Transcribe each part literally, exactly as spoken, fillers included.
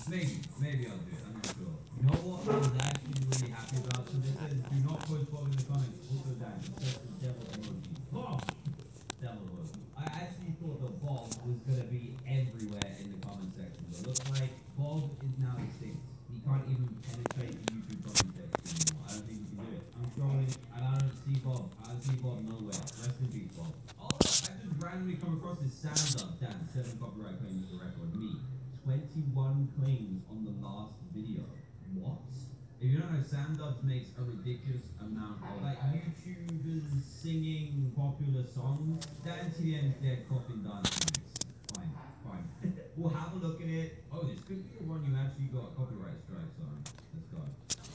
Maybe, maybe I'll do it. I'm not sure. You know what I was actually really happy about? So this says, do not post Bob in the comments. Also, Dan, it says the devil emoji. Bob! Devil emoji. I actually thought that Bob was going to be everywhere in the comment section. But it looks like Bob is now extinct. He can't even penetrate the YouTube comment section anymore. I don't think he can do it. I'm scrolling and I don't see Bob. I don't see Bob nowhere. Rest in peace, Bob. Oh, I just randomly come across this sound up. Dan, seven copyright claims for record. Me. twenty-one claims on the last video. What? If you don't know, Samdubs makes a ridiculous amount of like YouTubers singing popular songs. Dan T D M's Dead Coffin Dance Remix. Fine, fine. We'll have a look at it. Oh, this could be a one you actually got copyright strikes on. Let's go.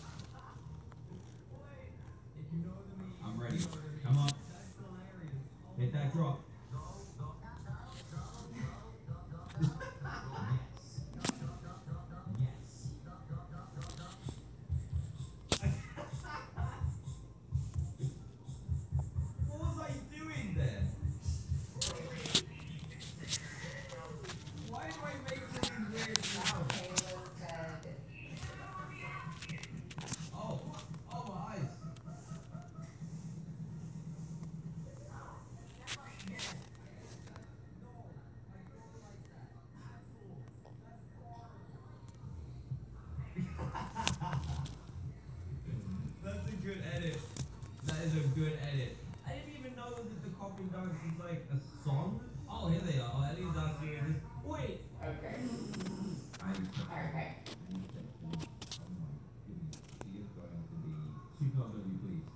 I'm ready. Come on. Hit that drop. Good edit. That is a good edit. I didn't even know that the Coffin Dance is like a song. Oh, here they are. Oh, Ellie's asking this. Wait. Okay. I okay. She is going to be. She's not going to be pleased.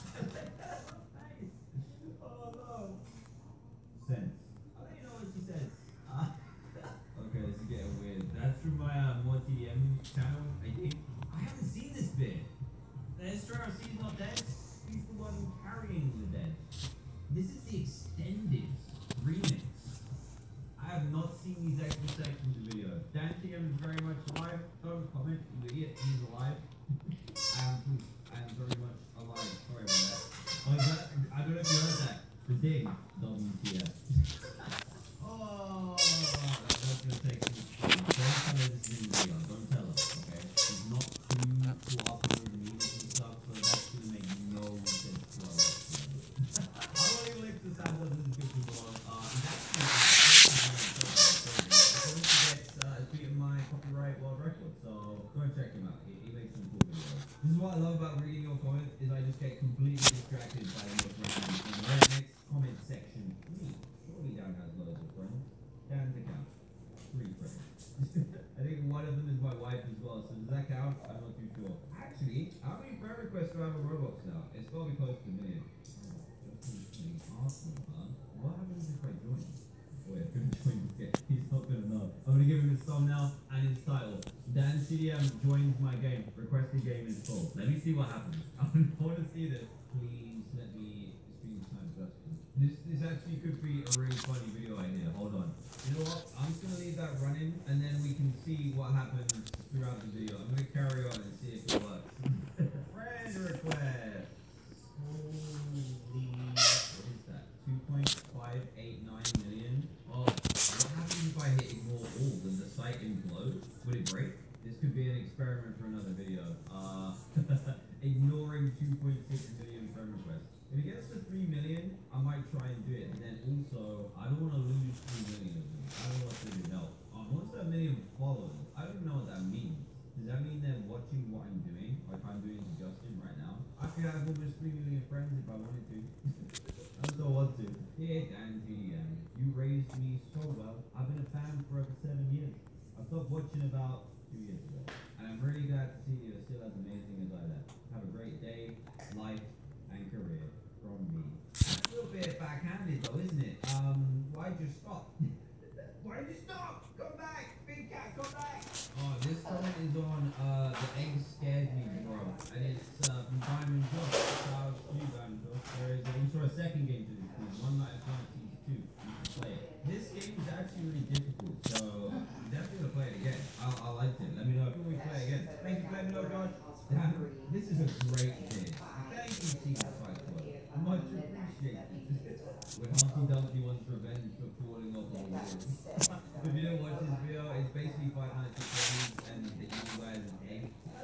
Oh no. Sense. I don't even know what she says. Uh, okay, this is getting weird. That's from my uh, More T D M channel, I think. I haven't seen this bit. He's not dead. He's the one carrying the dead. This is the extended remix. I have not seen these extra sections of video. Dan T M is very much alive. Don't comment, you idiot. He's alive. I am, I am very much alive. Sorry about that. Oh, is that I don't know if you heard that. The ding. W T F. Oh, that, that's gonna take some. Don't tell her this is in video. Don't tell her, okay? She's not too cooperative with me. This is what I love about reading your comments, is I just get completely distracted by the most random thing. The next comment section. Me. Surely Dan has loads of friends. Dan's account. Three friends. I think one of them is my wife as well, so does that count? I'm not too sure. Actually, how many friend requests do I have on Roblox now? It's got to be close to a million. Awesome, huh? What happens if I join? Wait, I'm gonna join this game. He's not gonna know. I'm gonna give him his thumbnail and his title. Dan C D M joins my game. Requested game is full. Let me see what happens. I want to see this. Please let me stream time Justin. This this actually could be a really funny video idea. Hold on. You know what? I'm just gonna leave that running, and then we can see what happens throughout the video. I'm gonna carry on and see if it works. Friend request. Holy, what is that? two point five eight nine million. Oh, what happens if I hit ignore all? Does the site implode? Would it break? This could be an experiment for another video. Uh, ignoring two point six million friend requests. If it gets to three million, I might try and do it. And then also, I don't want to lose three million of them. I don't know what to do help. Um, once that million followers, I don't even know what that means. Does that mean they're watching what I'm doing? Like I'm doing to Justin right now? I could have almost three million friends if I wanted to. I don't want to. Dear Dan T D M, you raised me so well. I've been a fan for over seven years. I stopped watching about two years ago. And I'm really glad to see you are still as amazing as I am. Have a great day, life, and career from me. That's a little bit backhanded though, isn't it? Um, why'd you stop? Why'd you stop? Come back! Big cat, come back! Oh, this comment is on, uh, the egg scared me, bro. And it's, uh, from Diamond Josh. Shout out to you, Diamond Josh. There is also a second game to this game. One Night at Fantasy two. You can play it. This game is actually really difficult, so I'm definitely gonna play it again. I, I liked it. Let me know if we play it again. Thank you for letting me know, Josh. Damn, this is a great game. Thank you, Secret Fight Club. Much appreciated. When Humpty Dumpty wants revenge for falling off the wall. If you don't watch this video, it's basically Five Nights at Freddy's.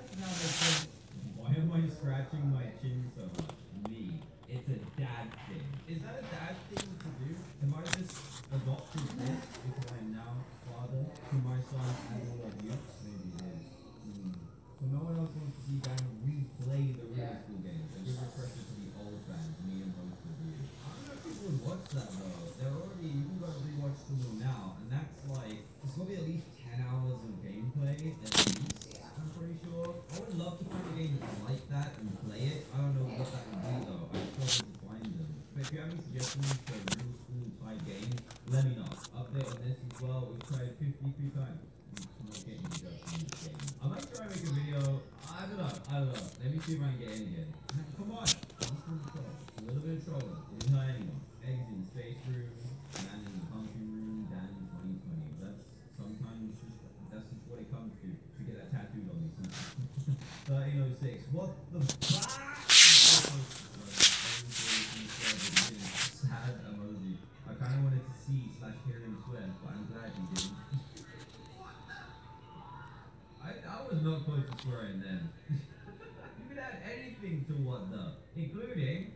now makes sense. Why am I scratching my chin so much? Me. It's a dad thing. Is that a dad thing to do? Am I just adopting this because I'm now father to my son and all of you? Maybe it is. Hmm. So no one else wants to see Dan replay the real school games. A good refresher to the old fans, me and most of you. I don't know if people would watch that though. They're already, you can go rewatch them all now, and that's like, it's gonna be at least ten hours of gameplay, at least, I'm pretty sure. I would love to find a game that's like that and play it. I don't know what that would be though. I struggle to find them. But if you have any suggestions for real school type games, let me know. Update on this as well. We've tried fifty-three times. I'm not getting the just in this game. I might try and make a video. I don't know. I don't know. Let me see if I can get in again. Come on. Just a little bit of trolling. Didn't hurt anyone. Eggs in the space room. Man in the pumpkin room. Dan in twenty twenty. That's sometimes just, that's just what it comes to. To get that tattooed on me sometimes. thirteen oh six. What the fuck? Sad emoji. I kind of wanted to see slash hear him swear, but I'm glad he didn't. I, I was not close to swearing then. You could add anything to what the, including.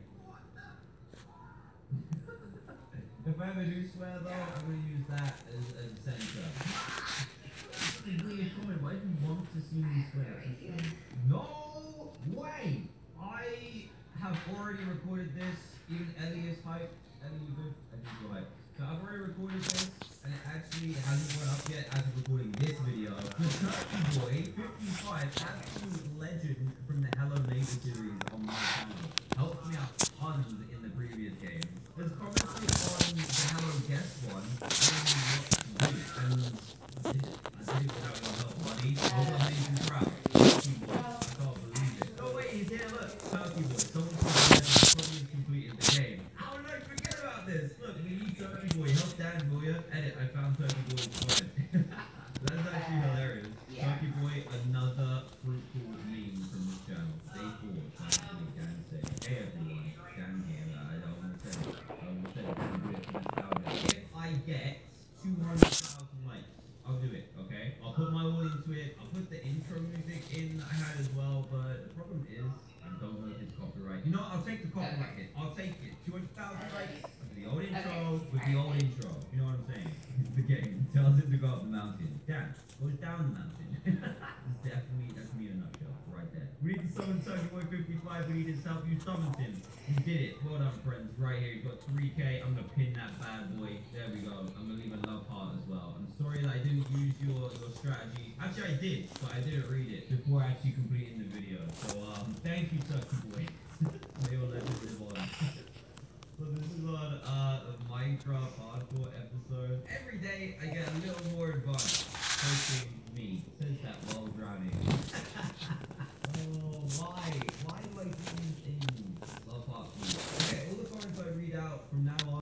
If I ever do swear though, I'm gonna use that as a censor. That's a weird comment. Why do you want to see me swear? No way! I have already recorded this. Even Ellie is hyped. Ellie, you good? I think you're hyped. So I've already recorded this, and it actually hasn't gone up yet as of recording this video. The Turkey Boy fifty-five, absolute legend from the Hello Neighbor series on my channel, helped me out tons in the previous games. There's commentary on the Hello Guest one, telling me what to do, and I did it without your help, buddy. I hope I made you proud. Turkey Boy, I can't believe it. Oh wait, he's here, look. Turkey Boy, someone probably completed the game. How did I forget about this? Look, we need Turkey Boy. Help Dan Boya. Edit, I found Turkey Boy's comment. That's actually hilarious. Yeah. Turkey Boy, another fruitful meme from this channel. Day four, thankfully, Dan say. Hey everyone, Dan here. I don't want to say it. I don't want to say it. I'm doing it for this album. If I get two hundred thousand likes, I'll do it, okay? I'll put my all into it. I'll put the intro music in that I had as well, but the problem is, I don't know if it's copyright. You know what? I'll take the copyright hit. I'll take it. two hundred thousand likes with the old intro, with the old intro. You know what I'm saying? The game tells him to go up the mountain. Dan goes down the mountain. That's definitely, that's me in a nutshell, right there. We need to summon Turkey Boy fifty-five. We need his help. You summoned him. You did it. Well done, friends. Right here, he's got three K. I'm gonna pin that bad boy. There we go. I'm gonna leave a love heart as well. I'm sorry that I didn't use your, your strategy. Actually, I did, but I didn't read it before actually completing the video. So, um, thank you, Turkey Boy. May your legend live on. So this is on uh, a Minecraft hardcore episode. Every day I get a little more advanced. Hosting me. Says that while drowning.